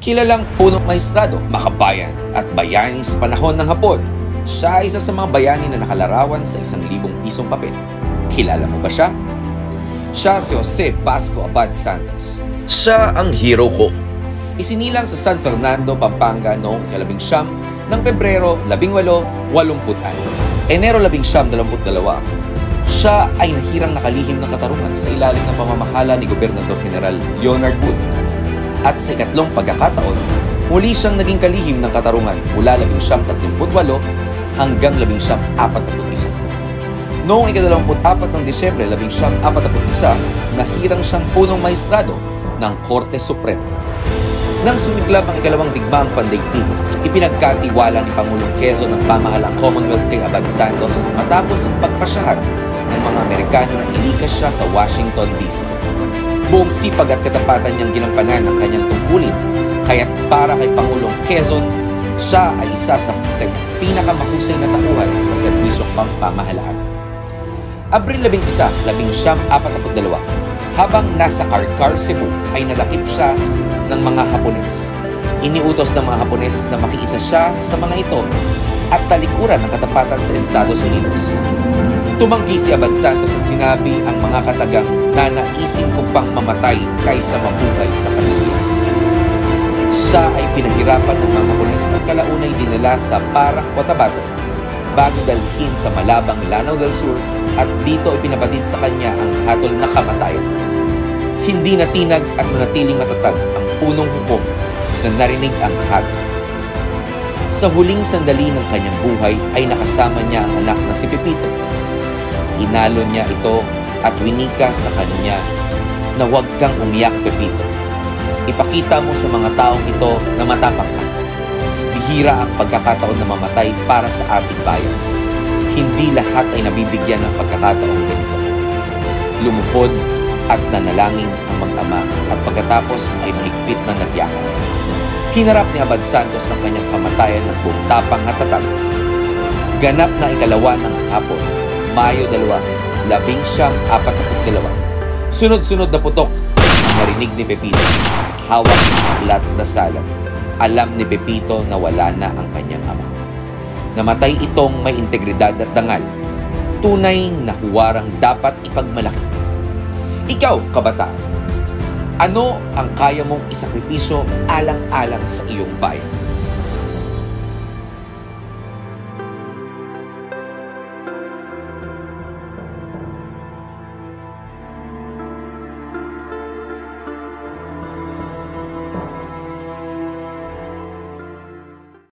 Kilalang punong maestrado, makabayan at bayani sa panahon ng Hapon. Siya ay isa sa mga bayani na nakalarawan sa 1,000 pisong papel. Kilala mo ba siya? Siya si Jose Basco Abad Santos. Siya ang hero ko. Isinilang sa San Fernando, Pampanga noong 19 ng Pebrero 1886. Enero 1922, siya ay nahirang nakalihim ng katarungan sa ilalim ng pamamahala ni Gobernador General Leonard Wood. At sa ikatlong pagkakataon, muli siyang naging kalihim ng katarungan mula 1938 hanggang 1941. Noong ika-24 ng Disyembre 1941, nahirang siyang punong maestrado ng Korte Suprema. Nang sumiglab ang ikalawang digmaang pandaigdig, ipinagkatiwala ni Pangulong Quezon ang pamahalaang Commonwealth kay Abad Santos matapos pagpasyahan ng mga Amerikano na ilikas siya sa Washington, D.C. Buong sipag at katapatan niyang ginampanan ang kanyang tungkulin, kaya't para kay Pangulong Quezon, siya ay isa sa pinakamahusay na tauhan sa serbisyong pampamahalaan. Abril 11, 1942, habang nasa Karkar, Cebu, ay nadakip siya ng mga Hapones. Iniutos ng mga Hapones na makiisa siya sa mga ito at talikuran ng katapatan sa Estados Unidos. Tumanggi si Abad Santos at sinabi ang mga katagang na naisin ko pang mamatay kaysa mabuhay sa kaluyan. Siya ay pinahirapan ng mga Hapones at kalaunay dinala sa Parang, Cotabato bago dalhin sa Malabang, Lanao del Sur at dito ipinabatid sa kanya ang hatol na kamatayan. Hindi natinag at nanatiling matatag ang punong hukom na narinig ang hatol. Sa huling sandali ng kanyang buhay ay nakasama niya ang anak na si Pepito. Inalo niya ito at winika sa kanya na huwag kang umiyak, Pepito. Ipakita mo sa mga taong ito na matapang ka. Bihira ang pagkakataon na mamatay para sa ating bayan. Hindi lahat ay nabibigyan ng pagkakataong ganito. Lumuhod at nanalangin ang mag-ama at pagkatapos ay mahigpit na nagyakap. Hinarap ni Abad Santos ang kanyang kamatayan ng buong tapang at tatag. Ganap na ikalawa ng hapon, Mayo 2, 1942. Sunod-sunod na putok ang narinig ni Pepito. Hawak ng aklat na salam. Alam ni Pepito na wala na ang kanyang ama. Namatay itong may integridad at dangal. Tunay na huwarang dapat ipagmalaki. Ikaw, kabataan, ano ang kaya mong isakripisyo alang-alang sa iyong bayan?